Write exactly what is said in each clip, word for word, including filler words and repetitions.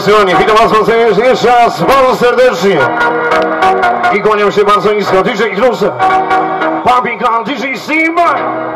zainteresowani. Witam was bardzo jeszcze raz bardzo serdecznie. I kłaniam się bardzo nisko. D J Krusze, Papika, D J Simba.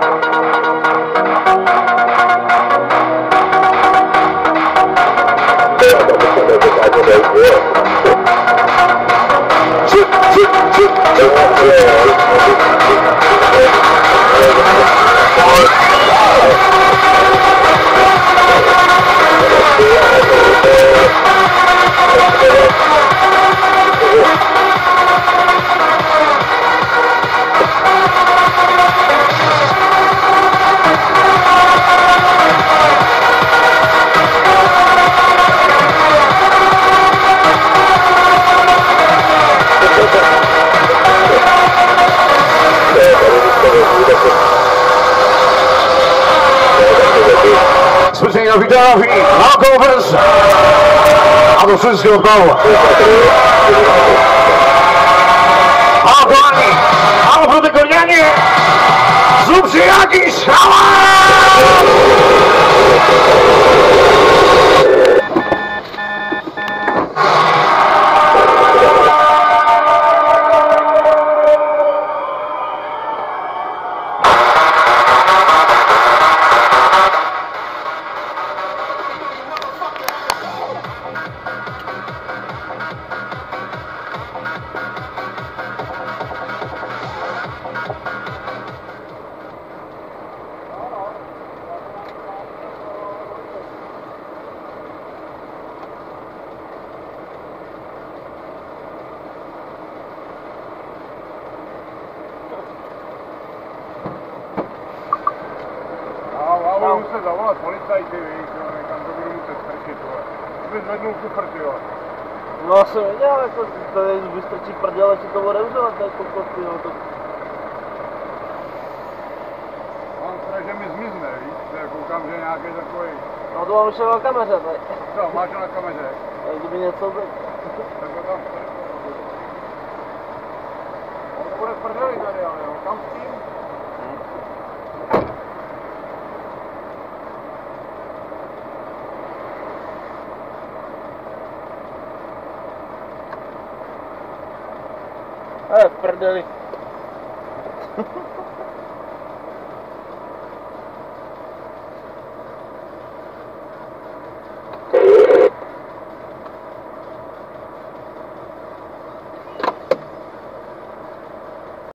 Specjalnie na Witarowi, walkowers, a to wszystko oddało. A kochani, a protykonianie, zróbcie jakiś hałas! Ale muset zavolat policajty, víš, tam to budu muset strčit, vole. Aby zvednul kufr, ty jo. No jsem viděl, jako tady vystrčí prdele, si to odevřela, to je kokot, ty jo, to... On se že mi zmizne, víš, že koukám, že nějaký takový... No to mám ještě na kameře, tady. Co, máš ho na kameře? Tak kdyby něco byl. Tak ho tam strč. On to bude v prdeli tady, ale jo, kam s tím? Ale v prdeli.